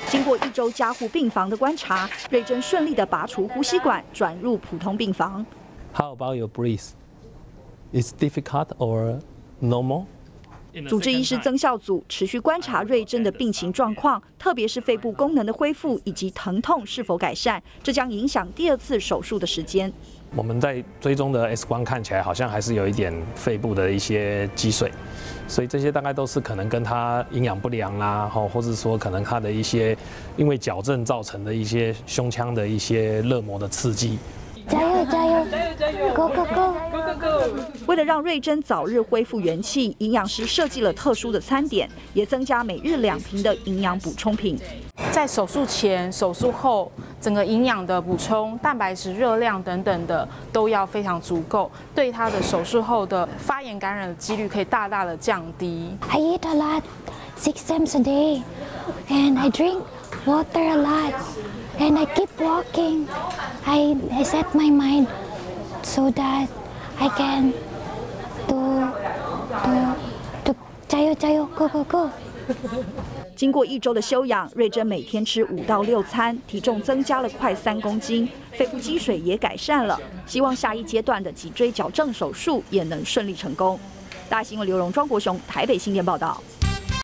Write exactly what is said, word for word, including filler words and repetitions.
经过一周加护病房的观察，瑞珍顺利地拔除呼吸管，转入普通病房。 How about your breath? Is difficult or normal? 主治医师曾孝祖持续观察瑞珍的病情状况，特别是肺部功能的恢复以及疼痛是否改善，这将影响第二次手术的时间。 我们在追踪的 X 光看起来好像还是有一点肺部的一些积水，所以这些大概都是可能跟他营养不良啦，或者说可能他的一些因为矫正造成的一些胸腔的一些热膜的刺激。 加油加油加油加油 ！Go go go go go go！ 为了让瑞珍早日恢复元气，营养师设计了特殊的餐点，也增加每日两瓶的营养补充品。 在手术前、手术后，整个营养的补充、蛋白质、热量等等的都要非常足够，对他的手术后的发炎感染的几率可以大大的降低。 I eat a lot, six times a day, and I drink water a lot, and I keep walking. I I set my mind so that I can do do do 加油加油 go go go。 经过一周的休养，瑞珍每天吃五到六餐，体重增加了快三公斤，肺部积水也改善了。希望下一阶段的脊椎矫正手术也能顺利成功。大新闻刘荣、庄国雄台北新店报道。